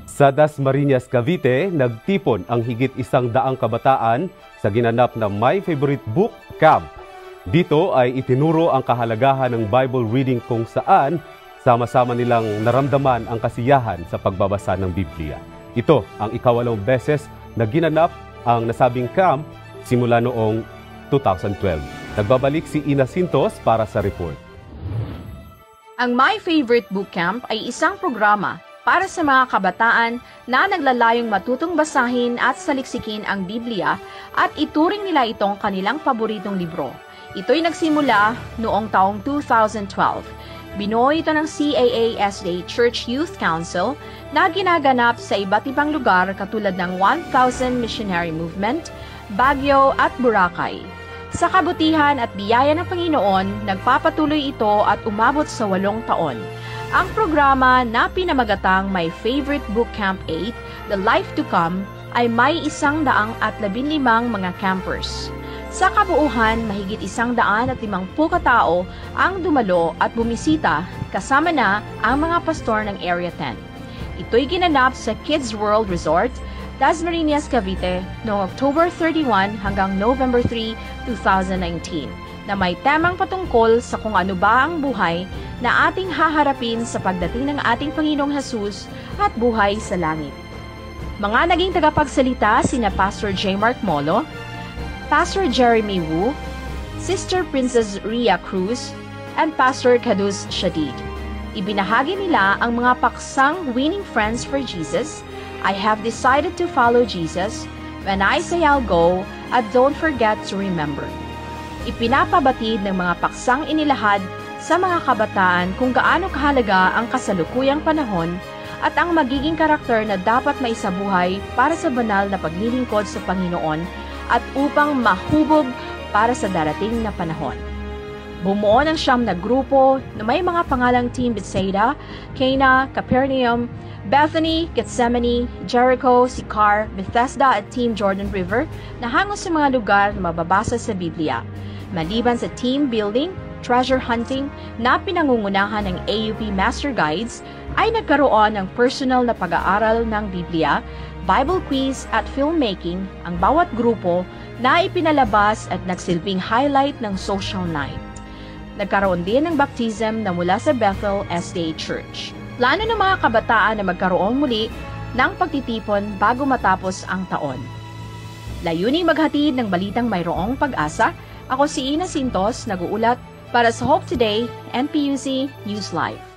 Sa Dasmariñas, Cavite, nagtipon ang higit 100 kabataan sa ginanap na My Favorite Book Camp. Dito ay itinuro ang kahalagahan ng Bible reading kung saan sama-sama nilang naramdaman ang kasiyahan sa pagbabasa ng Biblia. Ito ang ika-8 beses na ginanap ang nasabing camp simula noong 2012. Nagbabalik si Ina Sintos para sa report. Ang My Favorite Book Camp ay isang programa para sa mga kabataan na naglalayong matutong basahin at saliksikin ang Biblia at ituring nila itong kanilang paboritong libro. Ito'y nagsimula noong taong 2012. Binuo ito ng CAASA Church Youth Council na ginaganap sa iba't ibang lugar katulad ng 1,000 Missionary Movement, Baguio at Boracay. Sa kabutihan at biyaya ng Panginoon, nagpapatuloy ito at umabot sa 8 taon. Ang programa na pinamagatang My Favorite Book Camp 8, The Life to Come, ay may 115 mga campers. Sa kabuuhan, mahigit 150 katao ang dumalo at bumisita, kasama na ang mga pastor ng Area 10. Ito'y ginanap sa Kids World Resort, Dasmariñas, Cavite, noong October 31 hanggang November 3, 2019, na may temang patungkol sa kung ano ba ang buhay na ating haharapin sa pagdating ng ating Panginoong Jesus at buhay sa langit. Mga naging tagapagsalita sina Pastor J. Mark Molo, Pastor Jeremy Wu, Sister Princess Ria Cruz, and Pastor Kadus Shadid. Ibinahagi nila ang mga paksang Winning Friends for Jesus, I have decided to follow Jesus, when I say I'll go, at don't forget to remember. Ipinapabatid ng mga paksang inilahad sa mga kabataan kung gaano kahalaga ang kasalukuyang panahon at ang magiging karakter na dapat maisabuhay para sa banal na paglilingkod sa Panginoon at upang mahubog para sa darating na panahon. Bumuo ng 9 na grupo na may mga pangalang Team Bethsaida, Cana, Capernaum, Bethany, Gethsemane, Jericho, Sychar, Bethesda at Team Jordan River na hango sa mga lugar na mababasa sa Biblia. Maliban sa team building, treasure hunting na pinangungunahan ng AUP Master Guides, ay nagkaroon ng personal na pag-aaral ng Biblia, Bible quiz at filmmaking ang bawat grupo na ipinalabas at nagsilbing highlight ng social night. Nagkaroon din ng baptism na mula sa Bethel SDA Church. Plano ng mga kabataan na magkaroon muli ng pagtitipon bago matapos ang taon. Layuning maghatid ng balitang mayroong pag-asa, ako si Ina Sintos, nag-uulat para sa Hope Today, NPUC News Live.